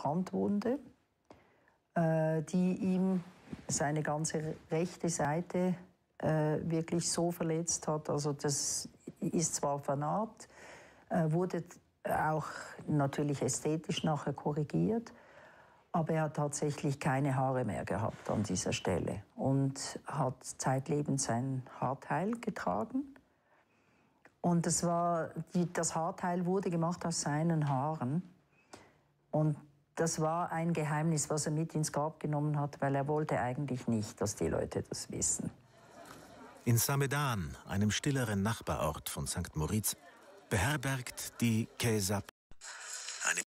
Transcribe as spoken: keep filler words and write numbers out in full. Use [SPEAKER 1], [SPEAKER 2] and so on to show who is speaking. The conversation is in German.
[SPEAKER 1] Brandwunde, äh, die ihm seine ganze rechte Seite äh, wirklich so verletzt hat. Also das ist zwar vernarbt, äh, wurde auch natürlich ästhetisch nachher korrigiert, aber er hat tatsächlich keine Haare mehr gehabt an dieser Stelle und hat zeitlebens sein Haarteil getragen. Und das, war, die, das Haarteil wurde gemacht aus seinen Haaren. Und das war ein Geheimnis, was er mit ins Grab genommen hat, weil er wollte eigentlich nicht, dass die Leute das wissen.
[SPEAKER 2] In Samedan, einem stilleren Nachbarort von Sankt Moritz, beherbergt die Caisse